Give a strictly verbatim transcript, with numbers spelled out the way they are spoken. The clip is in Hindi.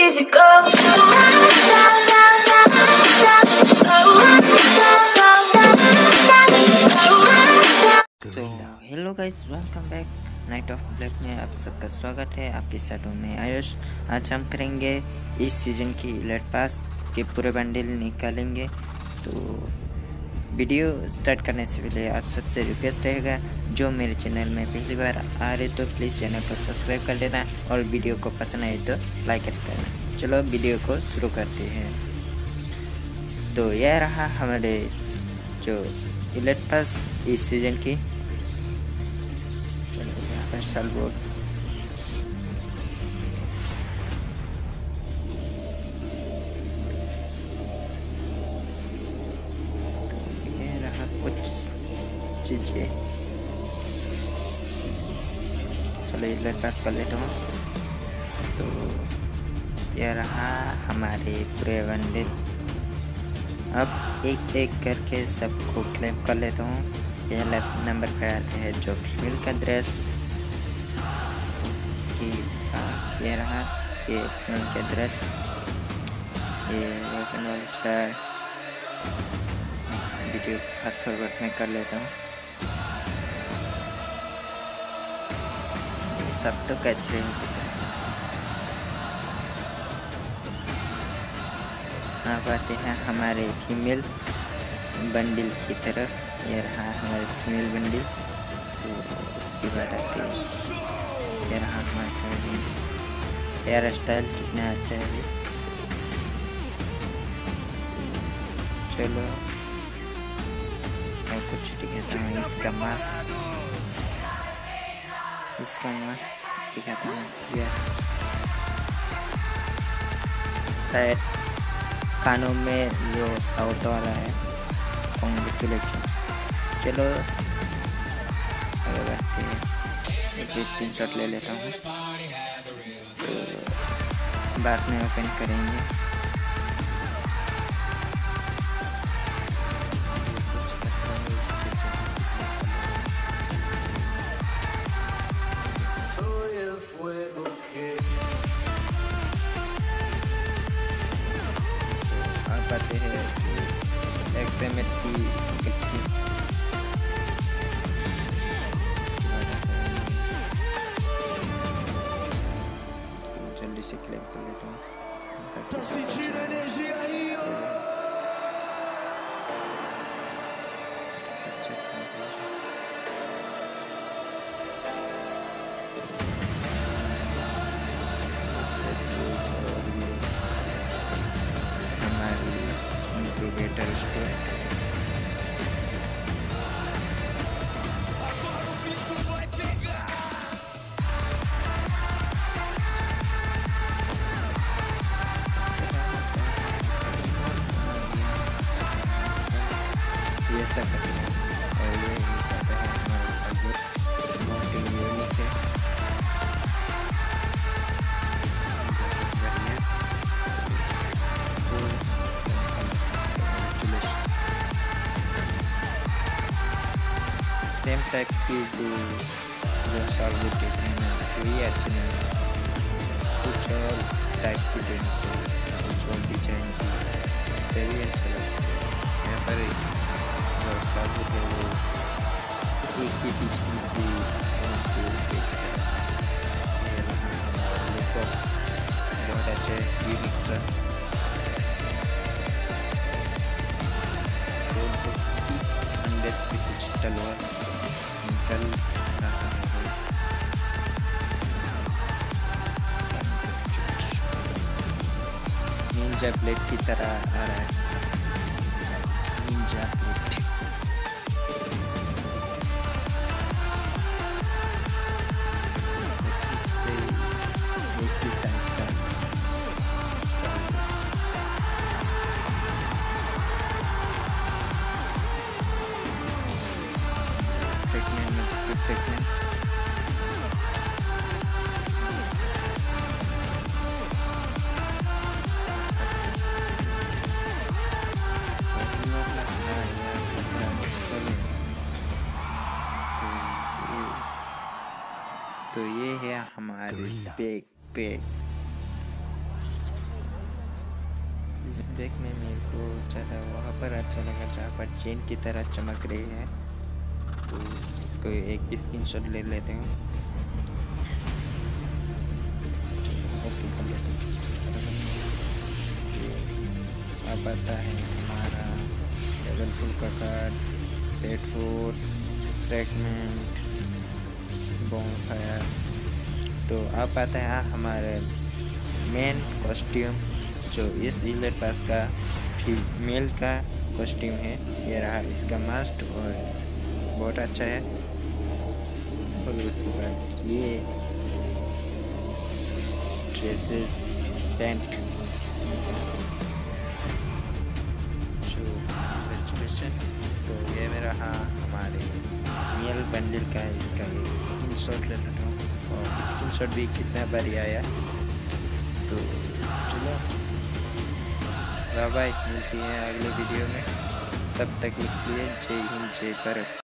easy go. तो hello guys, welcome back night of black में आप सबका स्वागत है। आपके साथ हूँ मैं आयुष। आज हम करेंगे इस सीज़न की इलेट पास के पूरे बंडल निकालेंगे। तो वीडियो स्टार्ट करने से पहले आप सबसे रिक्वेस्ट रहेगा, जो मेरे चैनल में पहली बार आ रहे तो प्लीज़ चैनल को सब्सक्राइब कर देना और वीडियो को पसंद आए तो लाइक कर देना। चलो वीडियो को शुरू करते हैं। तो यह रहा हमारे जो इलेट पास इस सीज़न की। स्पेशल बोर्ड तो ये रहा कुछ चीजें। चलो इलेट पास कर लेता हूँ। तो ये रहा हमारे पूरे बंडल। अब एक एक करके सबको क्लेम कर लेता हूँ। पहला नंबर पर आते हैं जो फीमेल का ड्रेस। ये रहा ये फीमेल का ड्रेस। ये वेपन वाला वीडियो फास्ट फॉरवर्ड में कर लेता हूँ। सब तो कचरे हैं। अब आते हैं हमारे फीमेल बंडल की तरफ। ये रहा हमारे फीमेल बंडल। तो उसकी बात आती है। ये रहा हमारा फीमेल बंडल। हेयर स्टाइल कितना अच्छा है। चलो मैं कुछ दिखाता हूँ। इसका मास्क इसका मास्क दिखाता हूँ। यह शायद कानों में जो साउथ वाला है। कॉन्ग्रेचुलेशन। चलो अगर एक स्क्रीन शॉट ले लेता हूँ। तो बाद में ओपन करेंगे। आप आते हैं एक्सएमएट की जल्दी से क्लिक कर लेता हूँ। हमारी इंक्यूबेटर स्टोर ये सब करते हैं। और ये कहते हैं हमारा सबूत बहुत ही यूनिक है। सेम टाइप की जो जो सबूत देते हैं ना, तो ये अच्छे नहीं लगते। कुछ और टाइप की देनी चाहिए, कुछ और डिजाइन की, तभी अच्छा लगता है। यहाँ पर और सबूत है वो एक ही पिछली की बॉक्स बहुत अच्छे यूनिक सा बॉक्स की अंदर से कुछ तलवार निकल रहा है। निंजा ब्लेड की तरह आ रहा है। निंजा ब्लेड से एक ही टाइप का सब फेंकने में फेंकने तो ये है हमारी बैग पैक। इस बैग में मेरे को ज़्यादा वहाँ पर अच्छा लगा जहाँ पर चेन की तरह चमक रही है, तो इसको एक स्क्रीनशॉट ले लेते हैं। ओके कर लेते हैं। अब आता है हमारा डबल फुल का card, pet food, fragment, bonfire. तो अब आता है हमारे मेन कॉस्ट्यूम, जो इस इलेट पास का फीमेल का कॉस्ट्यूम है। ये रहा इसका मास्क और बहुत अच्छा है। और उसके बाद ये ड्रेसेस पैंट जो ग्रेजुएशन। तो ये मेरा रहा हमारे मेल बंडल का, इसका एक स्क्रीनशॉट ले लेता हूँ। और स्क्रीनशॉट भी कितना बारी आया। तो चलो बाय बाय, मिलती हैं अगले वीडियो में। तब तक के लिए जय हिंद जय भारत।